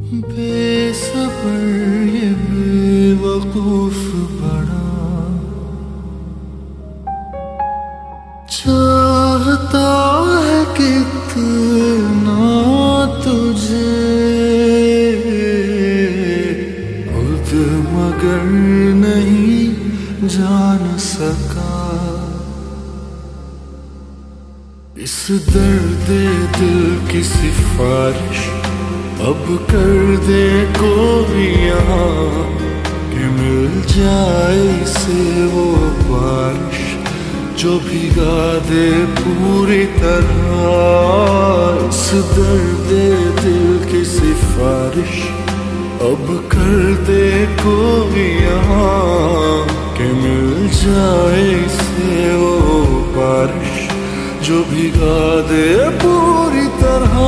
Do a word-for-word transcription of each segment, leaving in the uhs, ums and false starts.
बेसब्र ये बेवकूफ बड़ा चाहता है कितना तुझे, खुद मगर नहीं जान सका। इस दर्द दिल की सिफारिश अब कर दे कोई यहाँ, कि मिल जाए इसे वो बारिश जो भिगा दे पूरी तरह। इस दर्द दिल की सिफारिश अब कर दे कोई यहाँ, कि मिल जाए इसे वो बारिश जो भिगा दे पूरी तरह।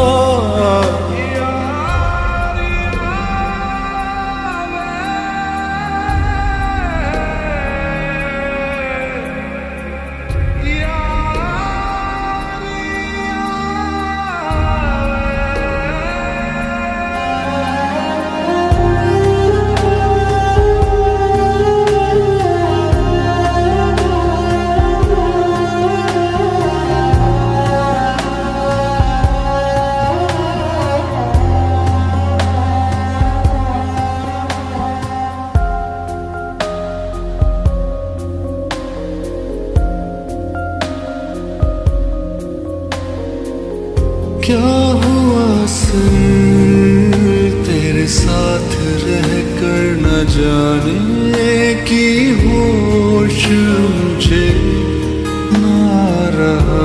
क्या हुआ सर तेरे साथ रह कर न जाने की होश मुझे ना रहा।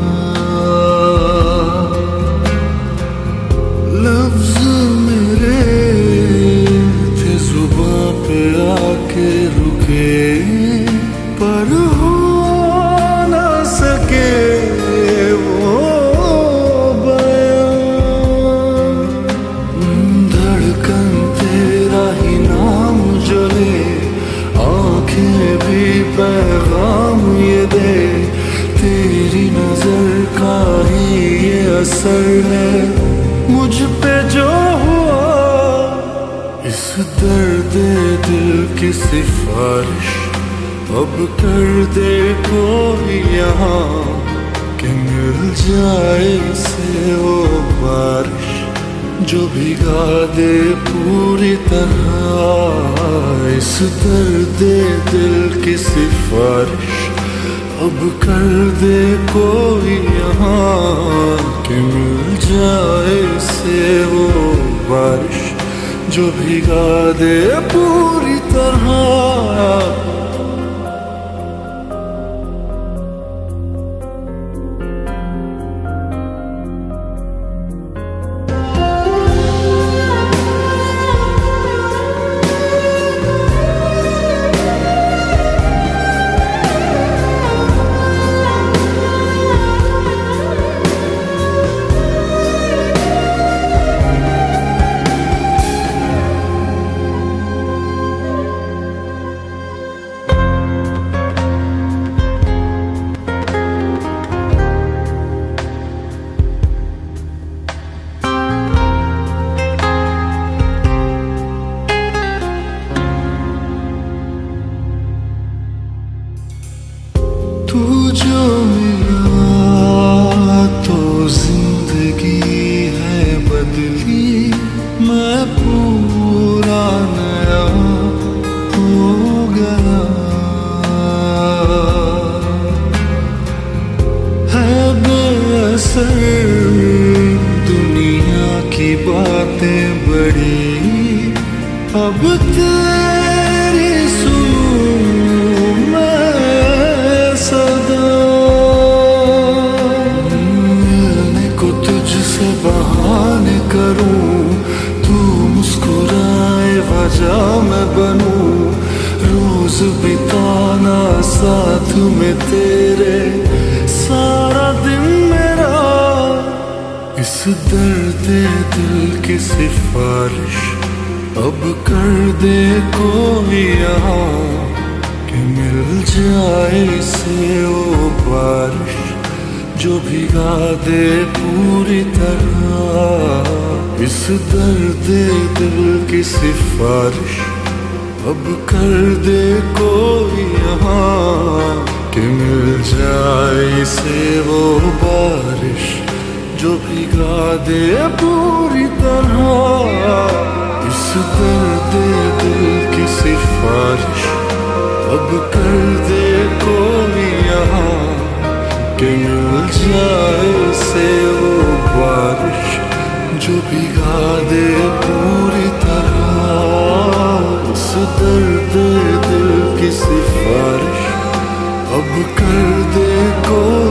लफ्ज मेरे थे जुबां पे आके रुके, पर हो ना सके पैगाम ये दे। तेरी नजर का ही ये असर है मुझ पे जो हुआ। इस दर्द दिल की सिफारिश अब कर दे कोई यहाँ, कि मिल जाए इसे वो बारिश जो भिगा दे पूरी तरह। इस दर्द दिल की सिफारिश अब कर दे कोई यहाँ, कि मिल जाए इसे वो बारिश जो भिगा दे पूरी तरह। तू जो मिला तो जिंदगी है बदली, मैं पूरा नया हो गया। है बेअसर दुनिया की बातें बड़ी, अब तेरी सुनूं मैं सदा। मिलने को तुझसे बहाने करूं, तू मुस्कुराए वजह मैं बनूं। रोज बिताना साथ में तेरे सारा दिन मेरा। इस दर्द दिल की सिफारिश अब कर दे कोई यहाँ, कि मिल जाए इसे वो बारिश जो भिगा दे पूरी तरह। इस दर्द दिल की सिफारिश अब कर दे कोई यहाँ, कि मिल जाए इसे वो बारिश जो भिगा दे पूरी तरह। इस दर्द दिल की सिफारिश अब कर दे कोई यहाँ, कि मिल जाए इसे वो बारिश जो भिगा दे पूरी तरह। इस दर्द दिल की सिफारिश अब कर दे कोई